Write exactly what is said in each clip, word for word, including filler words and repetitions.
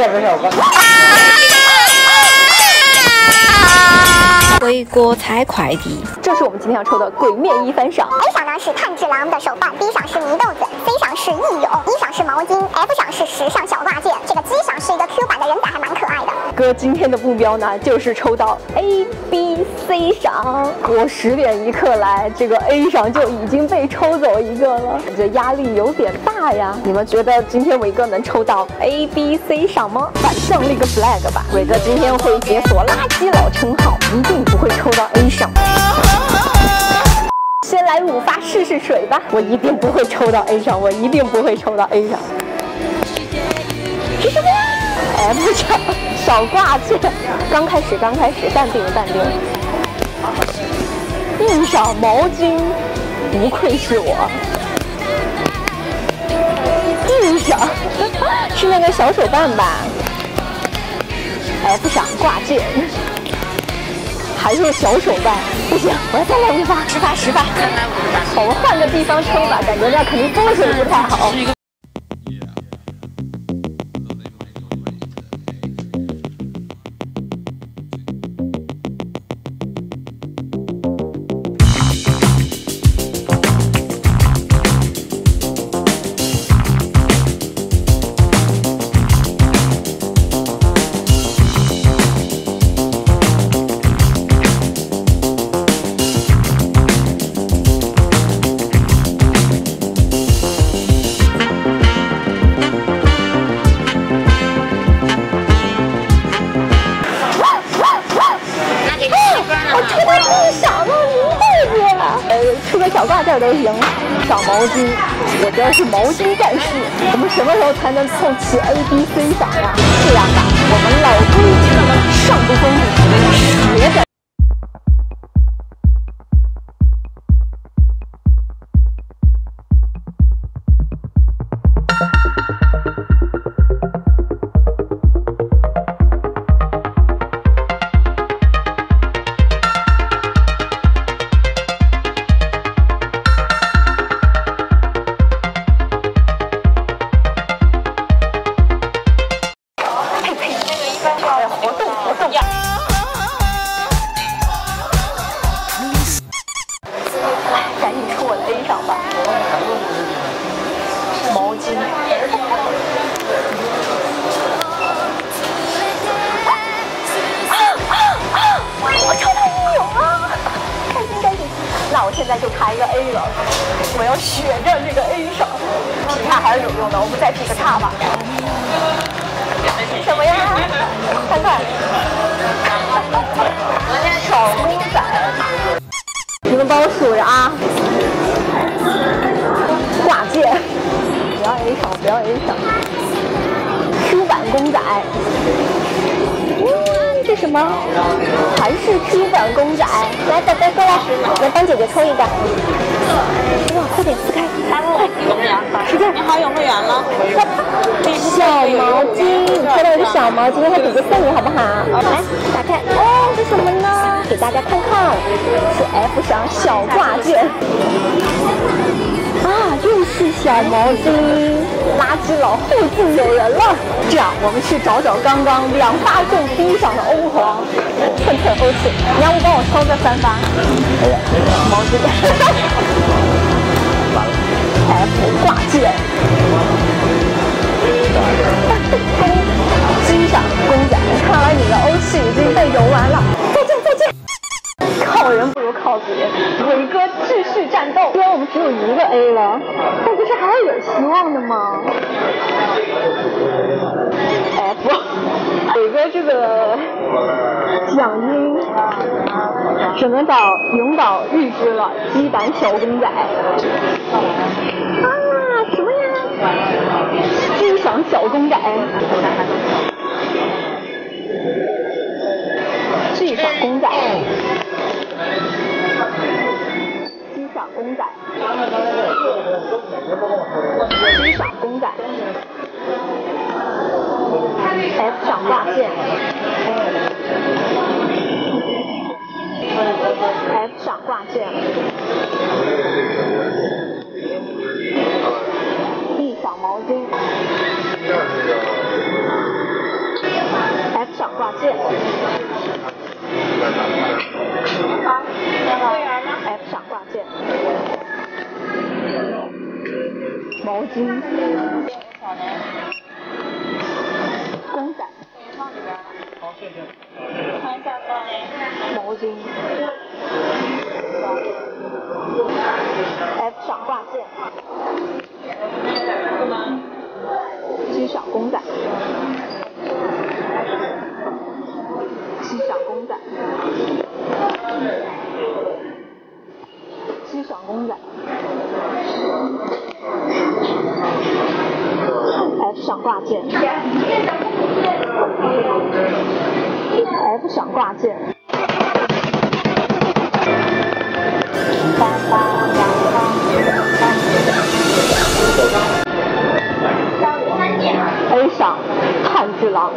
事没事，我刚。 回国才快递， 这是我们今天要抽的鬼灭一番赏。 A 赏呢是炭治郎的手办 ，B 赏是祢豆子 ，C 赏是义勇 ，E 赏是毛巾 ，F 赏是时尚小挂件。这个 G 赏是一个 Q 版的人仔，还蛮可爱的。 哥今天的目标呢，就是抽到 A、B、C 赏。我十点一刻来，这个 A 赏就已经被抽走一个了，这压力有点大呀。你们觉得今天伟哥能抽到 A、B、C 赏吗？反正立个 flag 吧，伟哥今天会解锁垃圾佬称号，一定不会抽到 A 赏。 先来五发试试水吧，我一定不会抽到 A 赏，我一定不会抽到 A 赏。是什么呀 ？F 赏小挂件，刚开始，刚开始，淡定，淡定。E 赏毛巾，不愧是我。E 赏是那个小手办吧 ？F 赏挂件。 还是小手办，不行，我要再来五发，十发十发，再来五发。我们换个地方抽吧，感觉这样肯定风水不太好。出个小挂件都行，小毛巾，我这是毛巾战士。我们什么时候才能凑齐 A、B、C 赏呀？这样吧，我们老规矩，上不封闭，学着。 赶紧出我的 A 赏吧，毛巾。我抽到义勇了，开心开心。那我现在就差一个 A 了，我要血战这个 A 赏。劈叉还是有用的，我们再劈个叉吧。什么呀？看看，小公仔。 你们帮我数着啊！挂件，不要 A 赏，不要 A 赏。Q 版公仔，嗯，这什么？还是 Q 版公仔？来，宝贝过来，来帮姐姐抽一个。哇，快点撕开！快，时间。 你好，有会员了。 小毛巾，你抽到一个小毛巾，让姐姐送你好不好？来，打开。哦，这什么呢？给大家看看，是 F 赏小挂件。啊，又是小毛巾，垃圾佬后继有人了。这样，我们去找找刚刚两发中 B 赏的欧皇，蹭蹭欧气。你要不帮我抽个三发？哎呀，毛巾。完了 ，F 挂件。机赏公仔，看来你的欧气已经被游完了。再见，再见。靠人不如靠己，伟哥继续战斗。虽然我们只有一个 A 了，但不是还是有希望的吗 ？F， 伟哥这个奖金只能找永岛日之了，基版小公仔。啊，什么呀？机赏小公仔。机赏公仔。机赏公仔，机赏公仔 ，F 赏挂件 ，F 赏挂件 ，E 赏毛巾。 件。F 赏挂件。毛巾。公仔。 好，谢谢。 看一下光临。 毛巾。F 赏挂件。G 赏公仔。G 赏公仔。G 赏公仔。F 赏挂件。F 赏挂件。八八八八。A 赏炭治郎。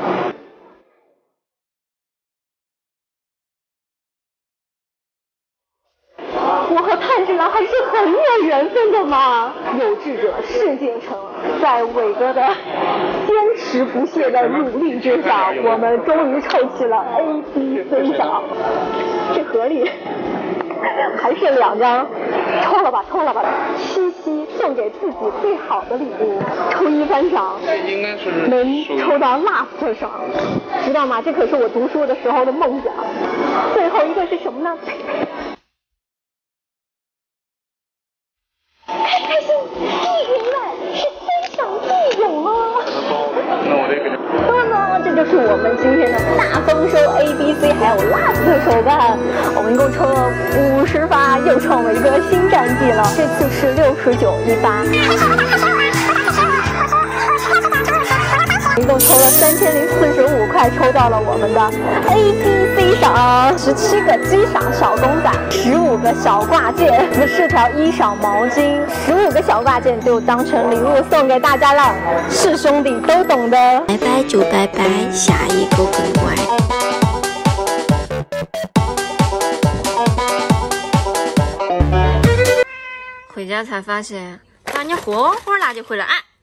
我和炭治郎还是很有缘分的嘛！有志者事竟成，在伟哥的坚持不懈的努力之下，我们终于凑齐了 A B C 赏。这盒里还是两张，抽了吧，抽了吧！七夕送给自己最好的礼物，抽一番赏， 应该是能抽到 last 赏，知道吗？这可是我读书的时候的梦想。最后一个是什么呢？开不开心？第赢了，是三赏第勇了。 那我得给他。 那么这就是我们今天的大丰收 A B C 还有 last 手办，我们一共抽了五十发，又创了一个新战绩了。这次是六十九一发。一共抽了三千零四十五块，抽到了我们的 A B C 赏，十七个 G 赏小公仔，十五个小挂件，十四条一赏毛巾，十五个小挂件就当成礼物送给大家了，是兄弟都懂的。 拜拜就拜拜，下一个更乖。回家才发现，把你活活拉就回来，哎。